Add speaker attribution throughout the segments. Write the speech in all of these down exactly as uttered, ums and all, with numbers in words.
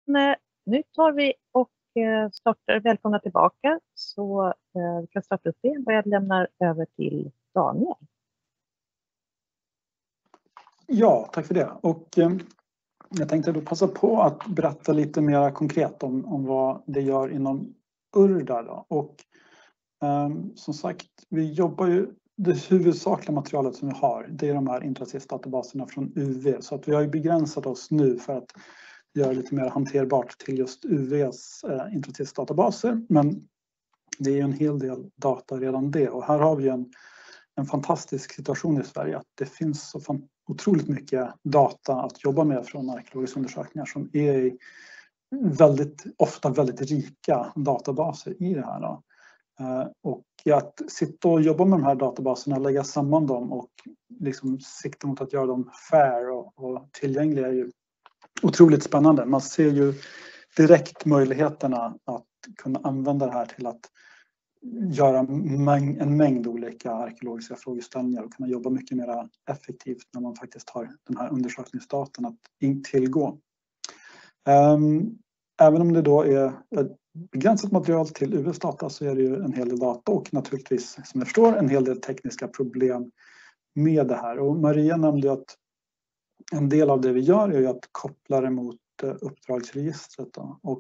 Speaker 1: Nej, nu tar vi och eh, startar. Välkomna tillbaka. Så eh, vi kan starta upp igen och jag lämnar över till Daniel.
Speaker 2: Ja, tack för det. Och eh, jag tänkte då passa på att berätta lite mer konkret om, om vad det gör inom Urdar då. Och eh, som sagt, vi jobbar ju, det huvudsakliga materialet som vi har, det är de här Intrasis-databaserna från U V. Så att vi har ju begränsat oss nu för att göra lite mer hanterbart till just U V:s eh, Intrasis-databaser. Men det är ju en hel del data redan det. Och här har vi en, en fantastisk situation i Sverige. Att det finns så fan, otroligt mycket data att jobba med från arkeologiska undersökningar som är väldigt, ofta väldigt rika databaser i det här. Då. Och att sitta och jobba med de här databaserna, lägga samman dem och liksom sikta mot att göra dem fair och, och tillgängliga är ju otroligt spännande. Man ser ju direkt möjligheterna att kunna använda det här till att göra en mängd olika arkeologiska frågeställningar och kunna jobba mycket mer effektivt när man faktiskt har den här undersökningsdatan att tillgå. Även om det då är ett begränsat material till U V:s data så är det ju en hel del data och naturligtvis, som jag förstår, en hel del tekniska problem med det här. Och Maria nämnde att en del av det vi gör är att koppla det mot uppdragsregistret. Då. Och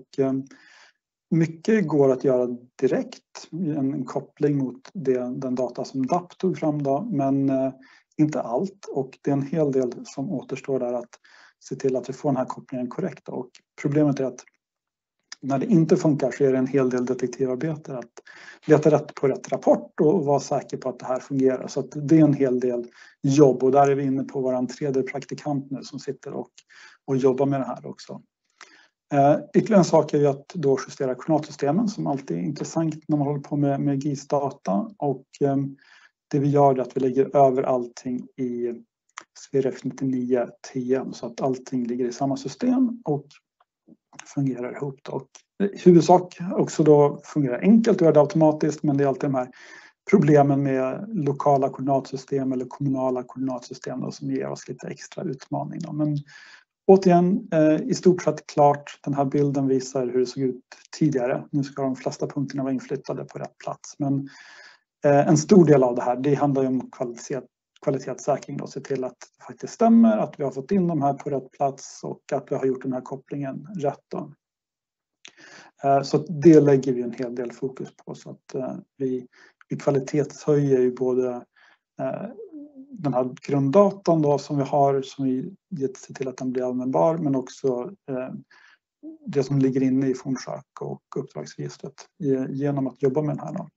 Speaker 2: mycket går att göra direkt, en koppling mot det, den data som D A P tog fram då, men inte allt. Och det är en hel del som återstår där att se till att vi får den här kopplingen korrekt. Och problemet är att när det inte funkar så är det en hel del detektivarbete att leta rätt på rätt rapport och vara säker på att det här fungerar. Så att det är en hel del jobb och där är vi inne på vår tredje praktikant nu som sitter och, och jobbar med det här också. Eh, ytterligare en sak är ju att då justera koordinatsystemen som alltid är intressant när man håller på med, med G I S-data. Och eh, det vi gör är att vi lägger över allting i SVIRF nittionio T M så att allting ligger i samma system och fungerar ihop. Då. Och i huvudsak också då fungerar enkelt och gör det automatiskt, men det är alltid de här problemen med lokala koordinatsystem eller kommunala koordinatsystem då, som ger oss lite extra utmaning. Då. Men återigen, eh, i stort sett klart, den här bilden visar hur det såg ut tidigare. Nu ska de flesta punkterna vara inflyttade på rätt plats. Men eh, en stor del av det här, det handlar ju om kvalitet, kvalitetssäkring. Då, se till att det faktiskt stämmer, att vi har fått in de här på rätt plats och att vi har gjort den här kopplingen rätt. Då. Eh, så det lägger vi en hel del fokus på. Så att eh, vi, vi kvalitetshöjer ju både eh, den här grunddatan då som vi har som vi gett sig till att den blir användbar, men också eh, det som ligger inne i fornsök och uppdragsregistret genom att jobba med den här. Då.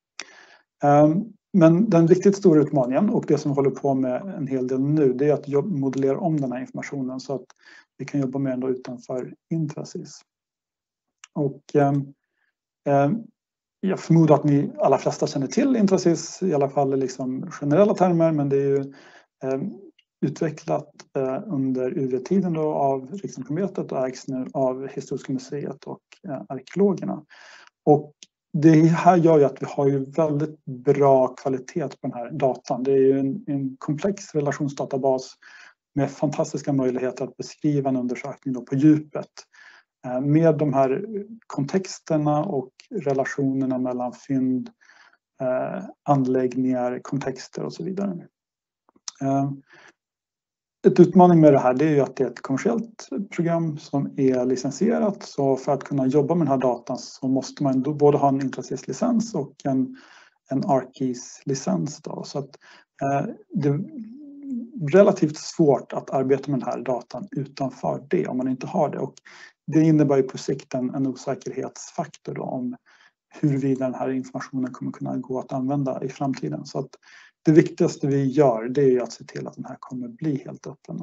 Speaker 2: Eh, men den riktigt stora utmaningen och det som vi håller på med en hel del nu, det är att jobb, modellera om den här informationen så att vi kan jobba med den då utanför Intrasis. Och eh, eh, jag förmodar att ni alla flesta känner till Intrasis, i alla fall liksom generella termer, men det är ju eh, utvecklat eh, under U V-tiden då av Riksantikvarieämbetet och ägs nu av Historiska museet och eh, arkeologerna. Och det här gör ju att vi har ju väldigt bra kvalitet på den här datan. Det är ju en, en komplex relationsdatabas med fantastiska möjligheter att beskriva en undersökning då på djupet. Med de här kontexterna och relationerna mellan fynd, eh, anläggningar, kontexter och så vidare. Eh, ett utmaning med det här det är ju att det är ett kommersiellt program som är licensierat. Så för att kunna jobba med den här datan så måste man då både ha en Intrasis-licens och en, en ArcGIS-licens. Då. Så att, eh, det är relativt svårt att arbeta med den här datan utanför det om man inte har det. Och det innebär ju på sikt en, en osäkerhetsfaktor då, om huruvida den här informationen kommer kunna gå att använda i framtiden. Så att det viktigaste vi gör det är att se till att den här kommer bli helt öppen.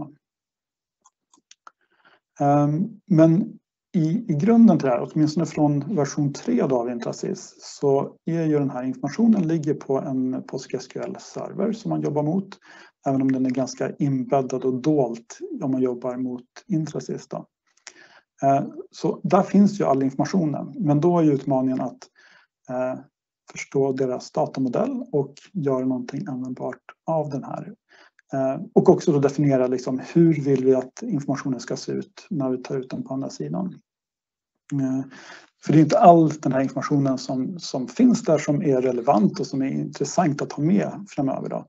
Speaker 2: Um, men i, i grunden till det här, åtminstone från version tre då av Intrasis, så är ju den här informationen ligger på en PostgreSQL-server som man jobbar mot. Även om den är ganska inbäddad och dolt om man jobbar mot Intrasis då. Så där finns ju all informationen, men då är ju utmaningen att eh, förstå deras datamodell och göra någonting användbart av den här. Eh, och också då definiera liksom, hur vill vi att informationen ska se ut när vi tar ut den på andra sidan. För det är inte all den här informationen som, som finns där som är relevant och som är intressant att ha med framöver. Då.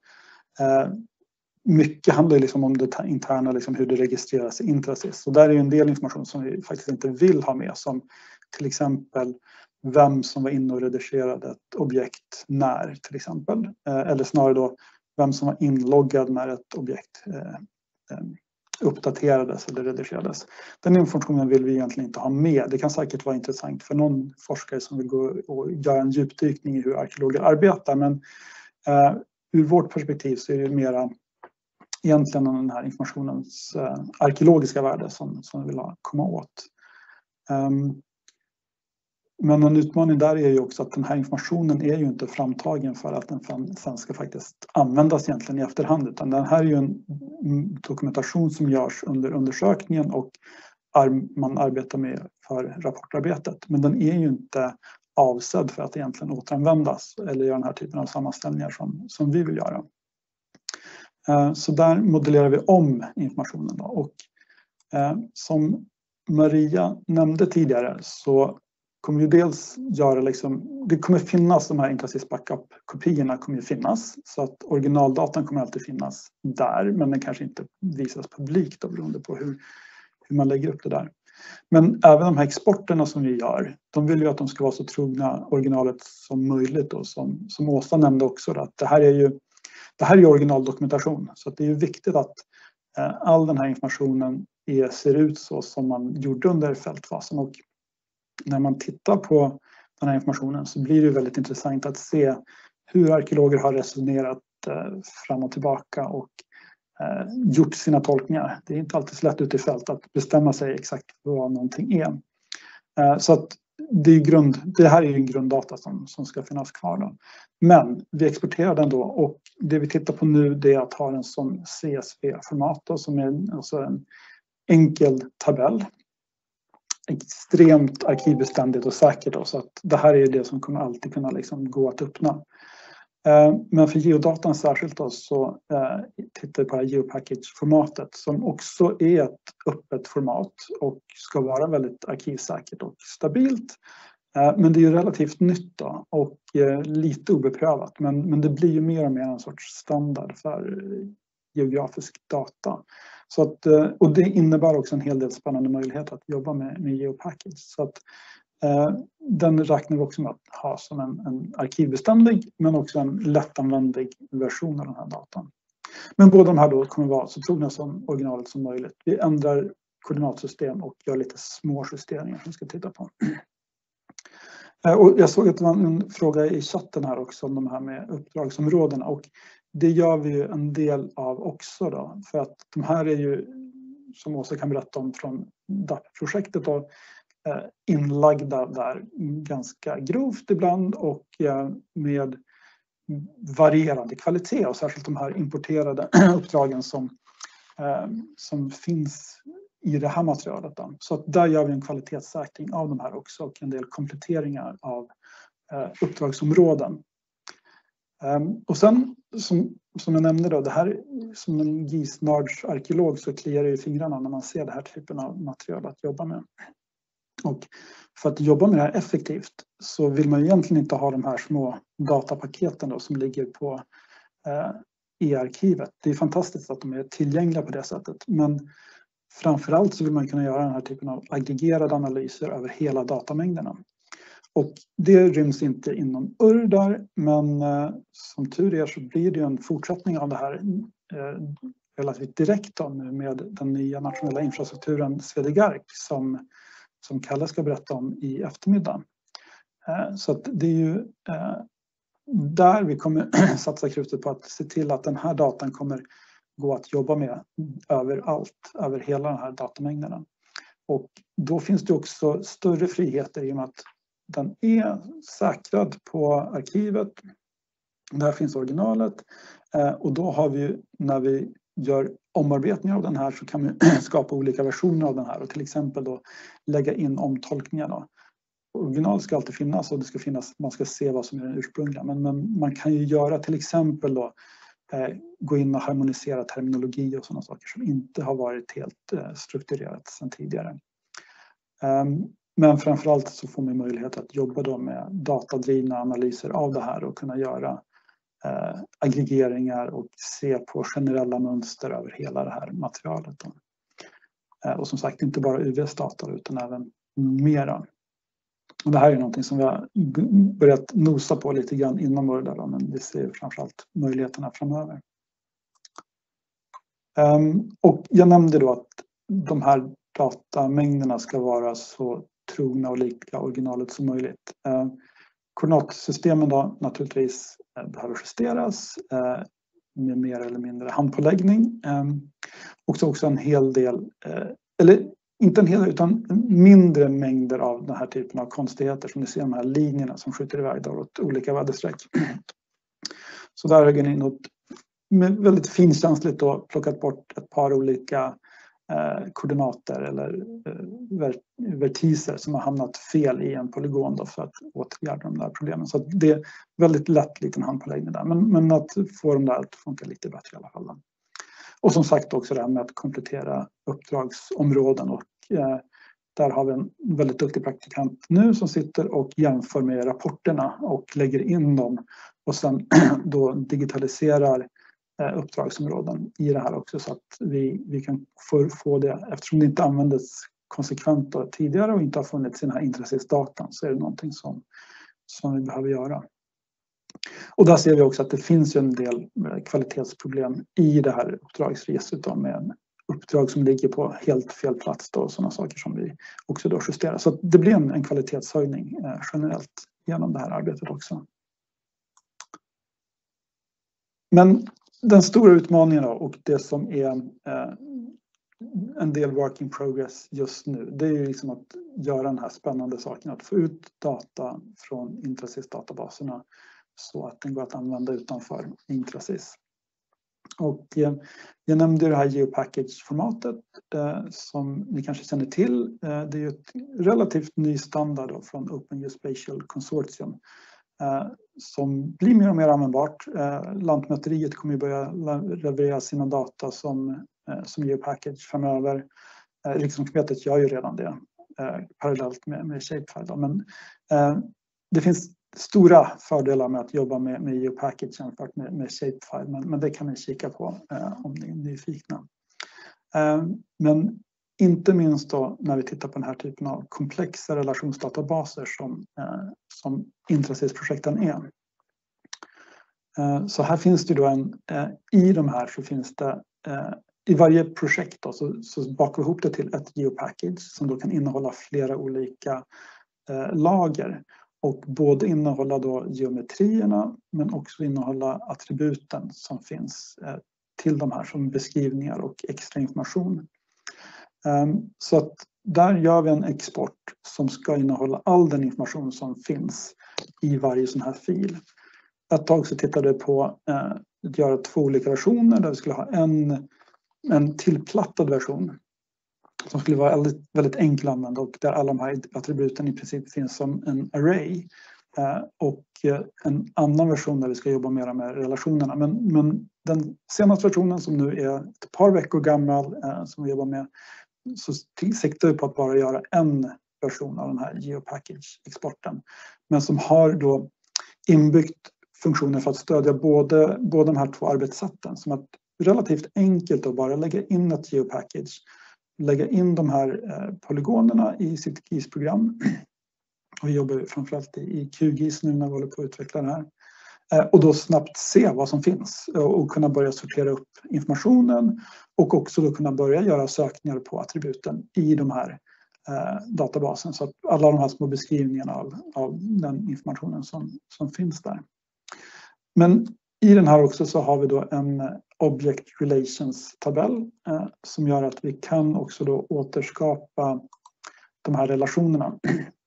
Speaker 2: Mycket handlar liksom om det interna, liksom hur det registreras i Intrasys. Och där är ju en del information som vi faktiskt inte vill ha med, som till exempel vem som var inne och redigerade ett objekt när till exempel. Eller snarare då vem som var inloggad när ett objekt uppdaterades eller redigerades. Den informationen vill vi egentligen inte ha med. Det kan säkert vara intressant för någon forskare som vill gå och göra en djupdykning i hur arkeologer arbetar. Men eh, ur vårt perspektiv så är det mera egentligen den här informationens eh, arkeologiska värde som, som vi vill ha, komma åt. Um, men en utmaning där är ju också att den här informationen är ju inte framtagen för att den sen ska faktiskt användas egentligen i efterhand, utan den här är ju en dokumentation som görs under undersökningen och man arbetar med för rapportarbetet. Men den är ju inte avsedd för att egentligen återanvändas eller göra den här typen av sammanställningar som, som vi vill göra. Så där modellerar vi om informationen då. Och som Maria nämnde tidigare så kommer ju dels göra liksom, det kommer finnas de här Intrasys backup-kopiorna kommer ju finnas, så att originaldatan kommer alltid finnas där, men den kanske inte visas publikt då, beroende på hur, hur man lägger upp det där. Men även de här exporterna som vi gör, de vill ju att de ska vara så trogna originalet som möjligt då, som, som Åsa nämnde också, då, att det här är ju det här är ju originaldokumentation, så att det är ju viktigt att eh, all den här informationen är, ser ut så som man gjorde under fältfasen. Och när man tittar på den här informationen så blir det väldigt intressant att se hur arkeologer har resonerat eh, fram och tillbaka och eh, gjort sina tolkningar. Det är inte alltid så lätt ute i fält att bestämma sig exakt vad någonting är. Eh, så att det, är grund, det här är ju en grunddata som, som ska finnas kvar då. Men vi exporterar den då, och det vi tittar på nu det är att ha den som C S V-format då, som är alltså en enkel tabell. Extremt arkivbeständigt och säkert då, så att det här är det som kommer alltid kunna liksom gå att öppna. Men för geodatan särskilt då så tittar vi på det här geopackage-formatet som också är ett öppet format och ska vara väldigt arkivsäkert och stabilt. Men det är ju relativt nytt då och lite obeprövat, men, men det blir ju mer och mer en sorts standard för geografisk data. Så att, och det innebär också en hel del spännande möjligheter att jobba med, med geopackage. Så att, eh, den räknar vi också med att ha som en, en arkivbeständig men också en lättanvändlig version av den här datan. Men båda de här då kommer vara så trogna som originalet som möjligt. Vi ändrar koordinatsystem och gör lite små justeringar som vi ska titta på. Och jag såg att det var en fråga i chatten här också om de här med uppdragsområdena, och det gör vi ju en del av också då, för att de här är ju, som Åsa kan berätta om från D A P-projektet då, inlagda där ganska grovt ibland och med varierande kvalitet, och särskilt de här importerade uppdragen som, som finns i det här materialet då. Så att där gör vi en kvalitetssäkring av de här också och en del kompletteringar av uppdragsområden. Och sen som, som jag nämnde då, det här som en GIS-nördsarkeolog så kliar det i fingrarna när man ser det här typen av material att jobba med. Och för att jobba med det här effektivt så vill man egentligen inte ha de här små datapaketen då som ligger på eh, e-arkivet. Det är fantastiskt att de är tillgängliga på det sättet, men framförallt så vill man kunna göra den här typen av aggregerade analyser över hela datamängderna. Och det ryms inte inom U R där, men eh, som tur är så blir det en fortsättning av det här eh, relativt direkt då, med den nya nationella infrastrukturen Swedegark som, som Kalle ska berätta om i eftermiddag. Eh, så att det är ju eh, där vi kommer satsa krutet på att se till att den här datan kommer gå att jobba med överallt, över hela den här datamängden. Och då finns det också större friheter i och med att den är säkrad på arkivet. Där finns originalet. Och då har vi, när vi gör omarbetningar av den här, så kan vi skapa olika versioner av den här. Och till exempel då lägga in omtolkningar då. Original ska alltid finnas och det ska finnas, man ska se vad som är den ursprungliga. Men, men man kan ju göra till exempel då eh, gå in och harmonisera terminologi och sådana saker som inte har varit helt eh, strukturerat sedan tidigare. Um, Men framförallt så får man möjlighet att jobba då med datadrivna analyser av det här och kunna göra eh, aggregeringar och se på generella mönster över hela det här materialet. Då. Eh, och som sagt inte bara U V-data utan även mera. Och det här är någonting som vi har börjat nosa på lite grann inom World, men vi ser framförallt möjligheterna framöver. Um, och jag nämnde då att de här datamängderna ska vara så trogna och lika originalet som möjligt. Uh, koordinatsystemen då naturligtvis uh, behöver justeras uh, med mer eller mindre handpåläggning. Um, också också en hel del, uh, eller inte en hel del utan mindre mängder av den här typen av konstigheter som ni ser de här linjerna som skjuter iväg då åt olika väderstreck. Så där har jag in och med väldigt finkänsligt då plockat bort ett par olika eh, koordinater eller eh, vertiser som har hamnat fel i en polygon då för att åtgärda de där problemen. Så det är väldigt lätt liten handpåläggning där, men, men att få dem där att funka lite bättre i alla fall. Och som sagt också det här med att komplettera uppdragsområden och eh, där har vi en väldigt duktig praktikant nu som sitter och jämför med rapporterna och lägger in dem och sen då digitaliserar eh, uppdragsområden i det här också så att vi, vi kan få, få det, eftersom det inte användes konsekvent då, tidigare och inte har funnits i den här intressesdatan så är det någonting som, som vi behöver göra. Och där ser vi också att det finns ju en del kvalitetsproblem i det här uppdragsregistret då, med uppdrag som ligger på helt fel plats då, och sådana saker som vi också då justerar. Så det blir en, en kvalitetshöjning eh, generellt genom det här arbetet också. Men den stora utmaningen då, och det som är eh, en del work in progress just nu, det är ju liksom att göra den här spännande saken att få ut data från Intrasys-databaserna så att den går att använda utanför Intrasys. Och eh, jag nämnde det här GeoPackage-formatet eh, som ni kanske känner till. Eh, det är ju ett relativt ny standard då, från Open Geospatial Consortium eh, som blir mer och mer användbart. Eh, Lantmäteriet kommer ju börja leverera sina data som, eh, som GeoPackage framöver. Eh, Riksantikvarieämbetet gör ju redan det eh, parallellt med, med Shapefile. Men eh, det finns stora fördelar med att jobba med, med GeoPackage jämfört med, med Shapefile, men, men det kan ni kika på eh, om ni är nyfikna. Eh, men inte minst då när vi tittar på den här typen av komplexa relationsdatabaser som, eh, som Intrasys-projekten är. Eh, så här finns det då en, eh, i de här så finns det, eh, i varje projekt då, så, så bakar vi ihop det till ett GeoPackage som då kan innehålla flera olika eh, lager. Och både innehålla då geometrierna men också innehålla attributen som finns eh, till de här som beskrivningar och extra information. Um, så att där gör vi en export som ska innehålla all den information som finns i varje sån här fil. Ett tag så tittade jag på eh, att göra två olika versioner där vi skulle ha en, en tillplattad version som skulle vara väldigt, väldigt enkel att använda och där alla de här attributen i princip finns som en array. Eh, och en annan version där vi ska jobba mer med relationerna. Men, men den senaste versionen som nu är ett par veckor gammal eh, som vi jobbar med så siktar vi på att bara göra en version av den här GeoPackage-exporten. Men som har då inbyggt funktioner för att stödja både, både de här två arbetssätten. Som att relativt enkelt att bara lägga in ett GeoPackage, lägga in de här eh, polygonerna i sitt G I S-program. Och vi jobbar framförallt i, i Q G I S nu när vi håller på att utveckla det här. Eh, och då snabbt se vad som finns och, och kunna börja sortera upp informationen och också då kunna börja göra sökningar på attributen i de här eh, databasen. Så att alla de här små beskrivningarna av, av den informationen som, som finns där. Men i den här också så har vi då en Object Relations-tabell eh, som gör att vi kan också då återskapa de här relationerna.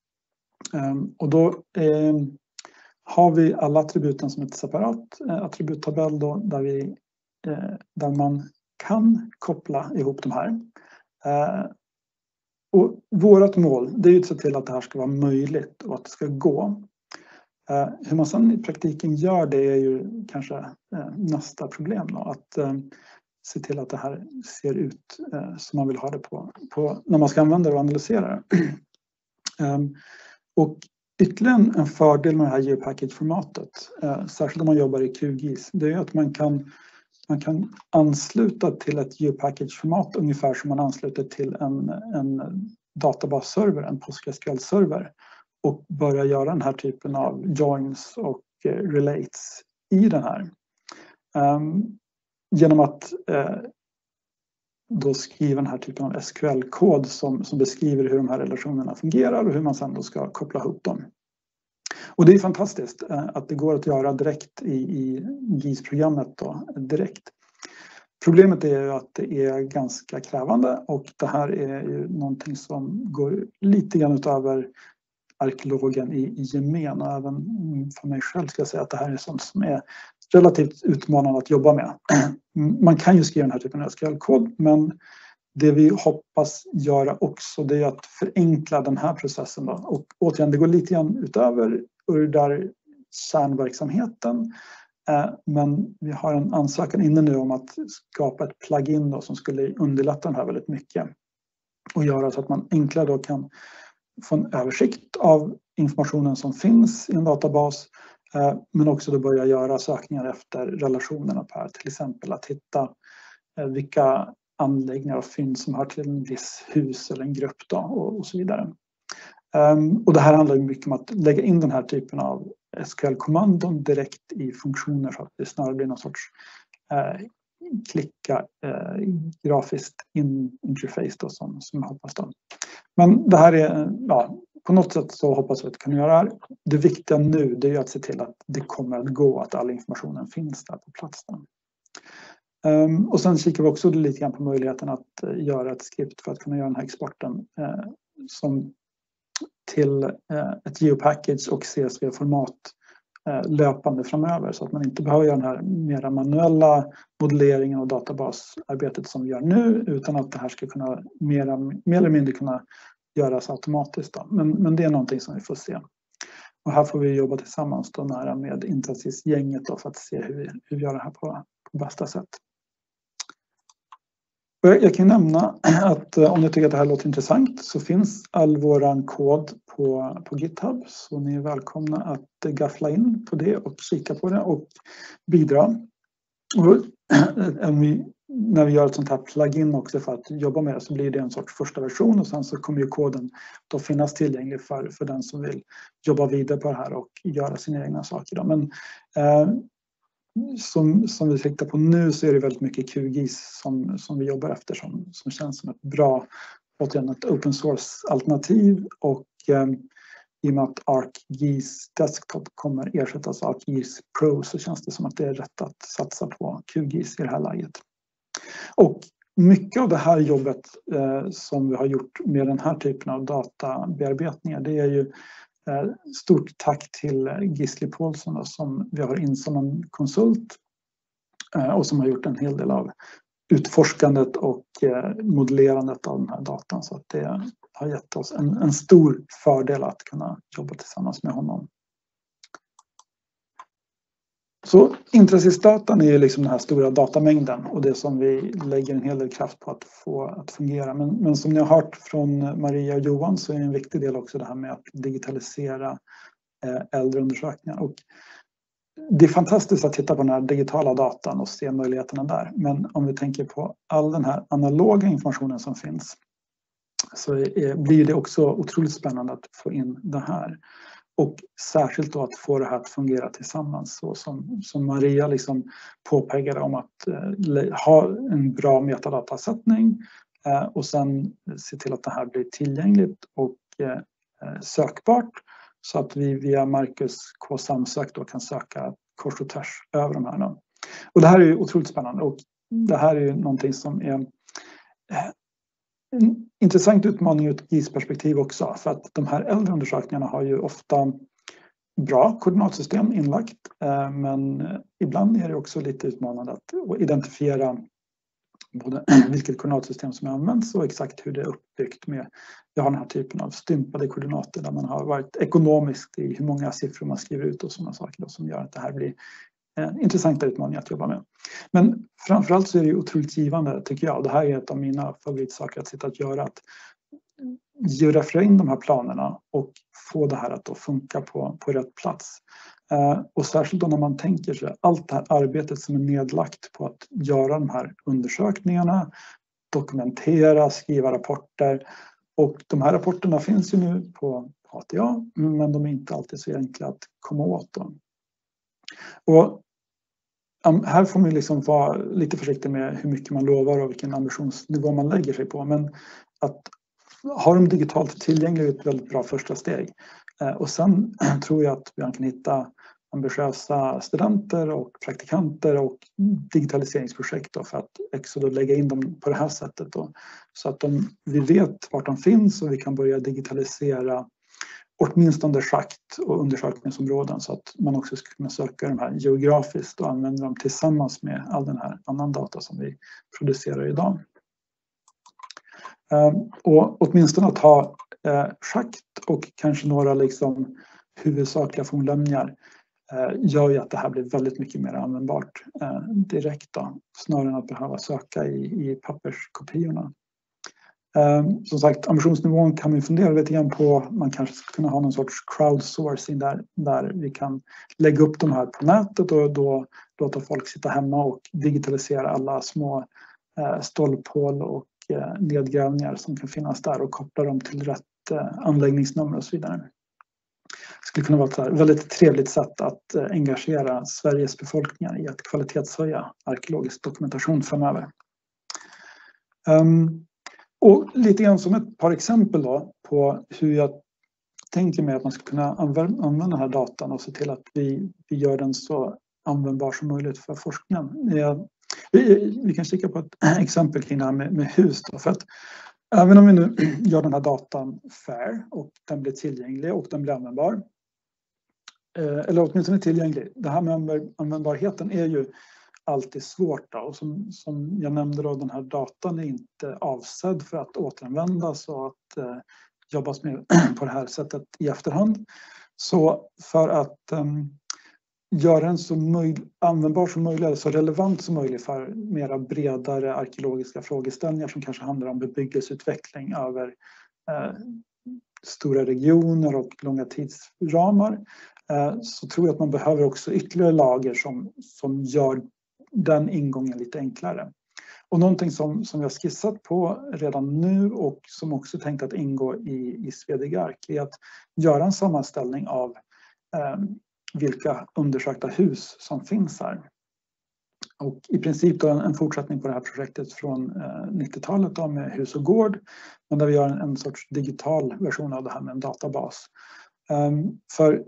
Speaker 2: um, och då eh, har vi alla attributen som ett separat eh, attributtabell då, där, vi, eh, där man kan koppla ihop de här. Eh, och vårt mål det är ju att se till att det här ska vara möjligt och att det ska gå. Uh, hur man sedan i praktiken gör det är ju kanske uh, nästa problem då, att uh, se till att det här ser ut uh, som man vill ha det på, på när man ska använda det och analysera det. Um, och ytterligare en fördel med det här GeoPackage-formatet, uh, särskilt om man jobbar i Q G I S, det är att man kan, man kan ansluta till ett GeoPackage-format ungefär som man ansluter till en, en databasserver, en PostgreSQL-server, och börja göra den här typen av joins och uh, relates i den här. Um, genom att uh, då skriva den här typen av S Q L-kod som, som beskriver hur de här relationerna fungerar och hur man sedan då ska koppla ihop dem. Och det är fantastiskt uh, att det går att göra direkt i, i G I S-programmet då, direkt. Problemet är ju att det är ganska krävande och det här är ju någonting som går lite grann utöver arkeologen i, i gemen, och även för mig själv ska jag säga att det här är sånt som är relativt utmanande att jobba med. Man kan ju skriva den här typen av S Q L-kod, men det vi hoppas göra också, det är att förenkla den här processen då. Och återigen, det går lite grann utöver Urdar kärnverksamheten, men vi har en ansökan inne nu om att skapa ett plugin då som skulle underlätta den här väldigt mycket och göra så att man enklare då kan få en översikt av informationen som finns i en databas, men också då börja göra sökningar efter relationerna på här. Till exempel att hitta vilka anläggningar och fynd som hör till en viss hus eller en grupp då, och, och så vidare. Um, och det här handlar mycket om att lägga in den här typen av S Q L-kommandon direkt i funktioner så att det snarare blir någon sorts uh, klicka uh, grafiskt in interface då, som, som jag hoppas då. Men det här är, ja, på något sätt så hoppas vi att kunna göra det här. Det viktiga nu, det är att se till att det kommer att gå, att all informationen finns där på plats. Um, och sen kikar vi också lite grann på möjligheten att uh, göra ett skript för att kunna göra den här exporten uh, som till uh, ett GeoPackage och C S V-format uh, löpande framöver, så att man inte behöver göra den här mera manuella modelleringen och databasarbetet som vi gör nu, utan att det här ska kunna mera, mer eller mindre kunna göras automatiskt då. Men, men det är någonting som vi får se. Och här får vi jobba tillsammans då nära med Intersys-gänget då för att se hur vi, hur vi gör det här på, på bästa sätt. Jag, jag kan nämna att om ni tycker att det här låter intressant så finns all våran kod på, på GitHub, så ni är välkomna att gaffla in på det och kika på det och bidra. Och, vi, när vi gör ett sånt här plugin också för att jobba med det, så blir det en sorts första version och sen så kommer ju koden då finnas tillgänglig för, för den som vill jobba vidare på det här och göra sina egna saker då. Men eh, som, som vi siktar på nu så är det väldigt mycket Q G I S som, som vi jobbar efter som, som känns som ett bra, återigen ett open source alternativ, och eh, i och med att ArcGIS Desktop kommer ersättas av ArcGIS Pro så känns det som att det är rätt att satsa på Q G I S i det här läget. Och mycket av det här jobbet eh, som vi har gjort med den här typen av databearbetningar, det är ju eh, stort tack till Gisli Paulsson då, som vi har in som en konsult eh, och som har gjort en hel del av utforskandet och eh, modellerandet av den här datan, så att det har gett oss en, en stor fördel att kunna jobba tillsammans med honom. Så Intersys-datan är ju liksom den här stora datamängden och det som vi lägger en hel del kraft på att få att fungera. Men, men som ni har hört från Maria och Johan så är en viktig del också det här med att digitalisera eh, äldre undersökningar. Och det är fantastiskt att titta på den här digitala datan och se möjligheterna där. Men om vi tänker på all den här analoga informationen som finns, så är, blir det också otroligt spännande att få in det här. Och särskilt då att få det här att fungera tillsammans, så som, som Maria liksom påpekade om att eh, ha en bra metadatasättning eh, och sen se till att det här blir tillgängligt och eh, sökbart, så att vi via Marcus K Samsök då kan söka kors och tvärs över de här. Då. Och det här är ju otroligt spännande, och det här är ju någonting som är eh, en intressant utmaning ur ett G I S-perspektiv också, för att de här äldre undersökningarna har ju ofta bra koordinatsystem inlagt, men ibland är det också lite utmanande att identifiera både vilket koordinatsystem som används och exakt hur det är uppbyggt med. Vi har den här typen av stympade koordinater där man har varit ekonomiskt i hur många siffror man skriver ut och sådana saker då, som gör att det här blir en intressant utmaning att jobba med. Men framförallt så är det ju otroligt givande tycker jag. Det här är ett av mina favoritsaker att sitta och göra. Att geografera in de här planerna och få det här att då funka på, på rätt plats. Eh, och särskilt då när man tänker sig allt det här arbetet som är nedlagt på att göra de här undersökningarna, dokumentera, skriva rapporter. Och de här rapporterna finns ju nu på A T A, men de är inte alltid så enkla att komma åt dem. Och här får man liksom vara lite försiktig med hur mycket man lovar och vilken ambitionsnivå man lägger sig på. Men att ha dem digitalt tillgängliga är ett väldigt bra första steg. Och sen tror jag att vi kan hitta ambitiösa studenter och praktikanter och digitaliseringsprojekt då för att också då lägga in dem på det här sättet då, så att de, vi vet vart de finns och vi kan börja digitalisera åtminstone schakt och undersökningsområden så att man också ska kunna söka de här geografiskt och använda dem tillsammans med all den här annan data som vi producerar idag. Och åtminstone att ha schakt och kanske några liksom huvudsakliga fornlämningar gör ju att det här blir väldigt mycket mer användbart direkt då, snarare än att behöva söka i, i papperskopiorna. Som sagt, ambitionsnivån kan vi fundera lite grann på. Man kanske ska kunna ha någon sorts crowdsourcing där, där vi kan lägga upp de här på nätet och då låta folk sitta hemma och digitalisera alla små stolphål och nedgrävningar som kan finnas där och koppla dem till rätt anläggningsnummer och så vidare. Det skulle kunna vara ett väldigt trevligt sätt att engagera Sveriges befolkningar i att kvalitetshöja arkeologisk dokumentation framöver. Um, och lite grann som ett par exempel då på hur jag tänker mig att man ska kunna använda den här datan och se till att vi, vi gör den så användbar som möjligt för forskningen. Jag, vi, vi kan kika på ett exempel kring det här med, med hus då, för att även om vi nu gör den här datan fair och den blir tillgänglig och den blir användbar, eller åtminstone tillgänglig. Det här med användbarheten är ju alltid svårt då. Och som, som jag nämnde då, den här datan är inte avsedd för att återanvändas och att eh, jobbas med på det här sättet i efterhand. Så för att um, göra den så möj- användbar som möjligt, så relevant som möjligt för mera bredare arkeologiska frågeställningar som kanske handlar om bebyggelseutveckling över eh, stora regioner och långa tidsramar, eh, så tror jag att man behöver också ytterligare lager som, som gör den ingången lite enklare. Och någonting som, som jag skissat på redan nu och som också tänkt att ingå i, i Swedegark är att göra en sammanställning av eh, vilka undersökta hus som finns här. Och i princip då en, en fortsättning på det här projektet från eh, nittiotalet då med hus och gård, men där vi gör en, en sorts digital version av det här med en databas. Um, för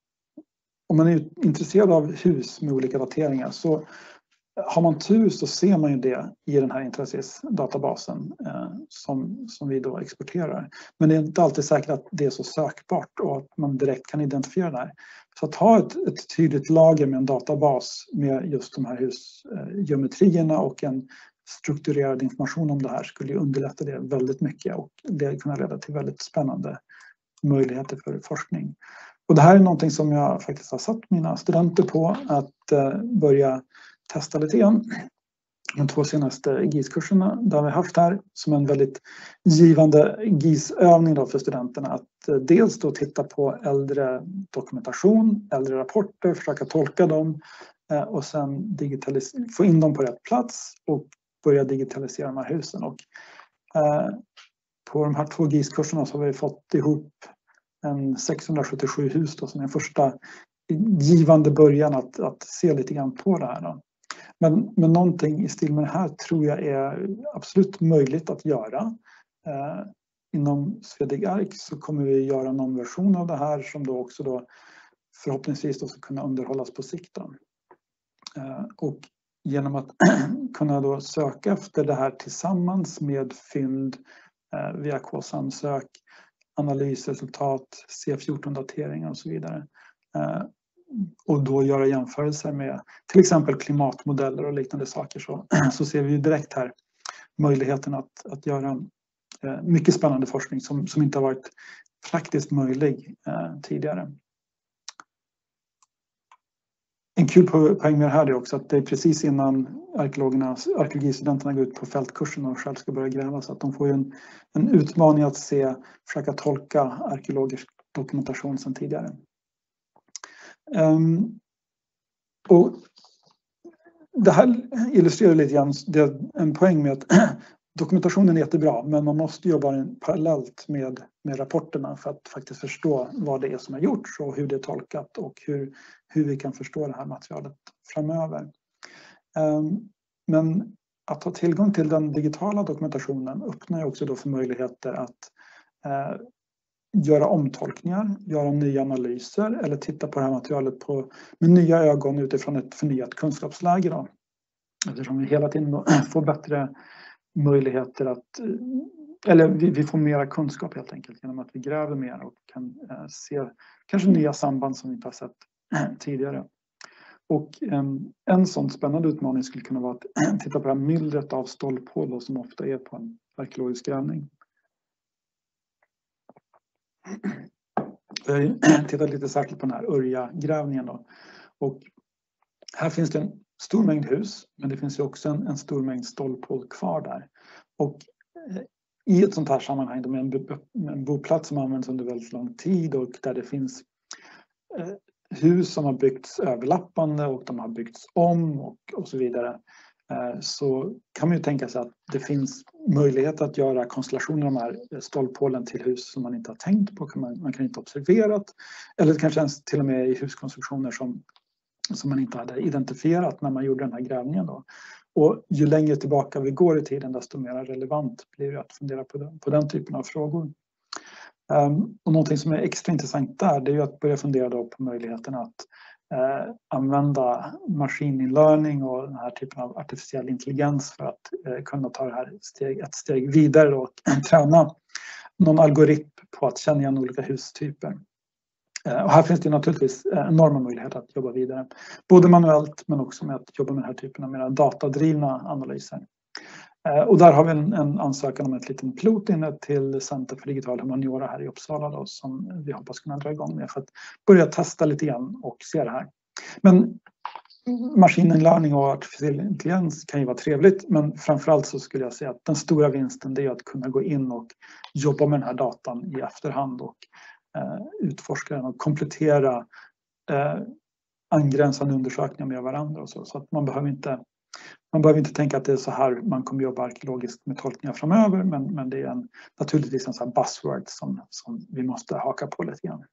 Speaker 2: om man är intresserad av hus med olika dateringar, så har man tur så ser man ju det i den här Intrasis-databasen eh, som, som vi då exporterar. Men det är inte alltid säkert att det är så sökbart och att man direkt kan identifiera det här. Så att ha ett, ett tydligt lager med en databas med just de här husgeometrierna och en strukturerad information om det här skulle ju underlätta det väldigt mycket och det kan leda till väldigt spännande möjligheter för forskning. Och det här är någonting som jag faktiskt har satt mina studenter på att eh, börja testa lite grann. De två senaste G I S-kurserna där vi haft här som en väldigt givande G I S-övning då för studenterna att dels då titta på äldre dokumentation, äldre rapporter, försöka tolka dem och sen digitalis- få in dem på rätt plats och börja digitalisera de här husen. Och eh, på de här två G I S-kurserna så har vi fått ihop en sexhundrasjuttiosju hus då, som är en första givande början att, att se lite grann på det här då. Men, men någonting i stil med det här tror jag är absolut möjligt att göra. Eh, inom Swedegark så kommer vi göra någon version av det här som då också då förhoppningsvis då ska kunna underhållas på sikt. Då. Eh, och genom att kunna då söka efter det här tillsammans med fynd eh, via K-samsök, analysresultat, C fjorton-dateringar och så vidare. Eh, och då göra jämförelser med till exempel klimatmodeller och liknande saker, så, så ser vi ju direkt här möjligheten att, att göra eh, mycket spännande forskning som, som inte har varit praktiskt möjlig eh, tidigare. En kul poäng med det här är också att det är precis innan arkeologerna, arkeologistudenterna går ut på fältkursen och själv ska börja gräva, så att de får ju en, en utmaning att se, försöka tolka arkeologisk dokumentation sedan tidigare. Um, och det här illustrerar lite grann, det är en poäng med att dokumentationen är jättebra, men man måste jobba parallellt med, med rapporterna för att faktiskt förstå vad det är som har gjorts och hur det är tolkat och hur, hur vi kan förstå det här materialet framöver. Um, men att ha tillgång till den digitala dokumentationen öppnar ju också då för möjligheter att uh, göra omtolkningar, göra nya analyser eller titta på det här materialet på, med nya ögon utifrån ett förnyat kunskapsläge. Då. Eftersom vi hela tiden får bättre möjligheter att, eller vi, vi får mera kunskap helt enkelt genom att vi gräver mer och kan eh, se kanske nya samband som vi inte har sett eh, tidigare. Och eh, en sån spännande utmaning skulle kunna vara att titta på det här myllret av stolphål som ofta är på en arkeologisk grävning. Jag tittar lite särskilt på den här Örja-grävningen då. Och här finns det en stor mängd hus, men det finns ju också en, en stor mängd stolphål kvar där. Och eh, i ett sånt här sammanhang med en, en boplats som används under väldigt lång tid och där det finns eh, hus som har byggts överlappande och de har byggts om och, och så vidare, eh, så kan man ju tänka sig att det finns möjlighet att göra konstellationer av de här stolphålen till hus som man inte har tänkt på, man, man kan inte observerat, eller kanske ens till och med i huskonstruktioner som som man inte hade identifierat när man gjorde den här grävningen då. Och ju längre tillbaka vi går i tiden, desto mer relevant blir det att fundera på den, på den typen av frågor. Um, och någonting som är extra intressant där, det är ju att börja fundera då på möjligheten att uh, använda machine learning och den här typen av artificiell intelligens för att uh, kunna ta det här steg, ett steg vidare och träna någon algoritm på att känna igen olika hustyper. Och här finns det naturligtvis enorma möjligheter att jobba vidare. Både manuellt men också med att jobba med den här typen av mer datadrivna analyser. Och där har vi en, en ansökan om ett liten pilot inne till Center för digital humaniora här i Uppsala då, som vi hoppas kunna dra igång med för att börja testa lite grann och se det här. Men machine learning och artificiell intelligens kan ju vara trevligt, men framförallt så skulle jag säga att den stora vinsten det är att kunna gå in och jobba med den här datan i efterhand och utforska den och komplettera eh, angränsande undersökningar med varandra och så, så att man behöver inte man behöver inte tänka att det är så här man kommer jobba arkeologiskt med tolkningar framöver, men, men det är en, naturligtvis en sån här buzzword som, som vi måste haka på lite grann.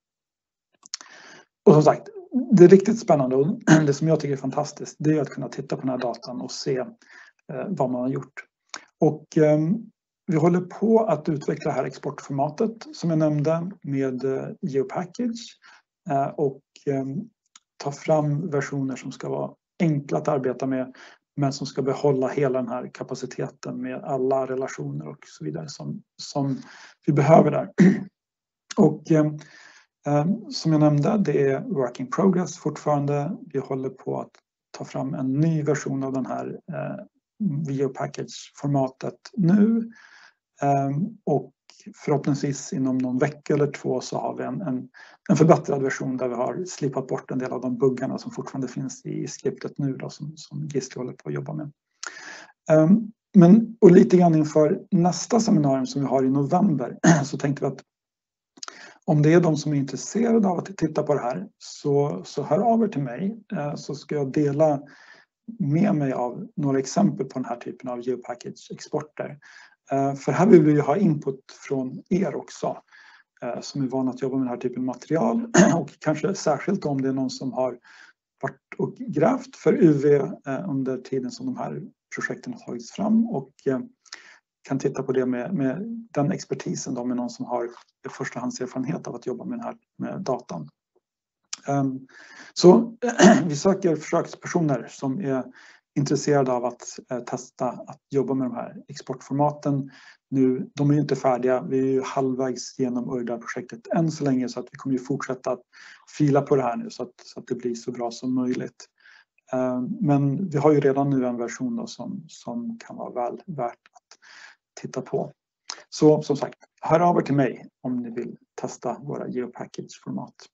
Speaker 2: Och som sagt, det är riktigt spännande och det som jag tycker är fantastiskt, det är att kunna titta på den här datan och se eh, vad man har gjort. Och eh, vi håller på att utveckla det här exportformatet som jag nämnde med GeoPackage och ta fram versioner som ska vara enkla att arbeta med men som ska behålla hela den här kapaciteten med alla relationer och så vidare som, som vi behöver där. Och eh, som jag nämnde, det är work in progress fortfarande. Vi håller på att ta fram en ny version av den här eh, GeoPackage-formatet nu. Um, och förhoppningsvis inom någon vecka eller två så har vi en, en, en förbättrad version där vi har slipat bort en del av de buggarna som fortfarande finns i skriptet nu då, som, som Gisli håller på att jobba med. Um, men och lite grann inför nästa seminarium som vi har i november så tänkte vi att om det är de som är intresserade av att titta på det här så, så hör av er till mig uh, så ska jag dela med mig av några exempel på den här typen av GeoPackage-exporter. För här vill vi ju ha input från er också som är vana att jobba med den här typen av material och kanske särskilt om det är någon som har varit och grävt för U V under tiden som de här projekten har tagits fram och kan titta på det med, med den expertisen då, med någon som har förstahandserfarenhet av att jobba med den här med datan. Så vi söker försökspersoner som är intresserade av att eh, testa att jobba med de här exportformaten. Nu, de är ju inte färdiga, vi är ju halvvägs genom Örja-projektet än så länge så att vi kommer ju fortsätta att fila på det här nu så att, så att det blir så bra som möjligt. Eh, men vi har ju redan nu en version då som, som kan vara väl värt att titta på. Så som sagt, hör av er till mig om ni vill testa våra GeoPackage-format.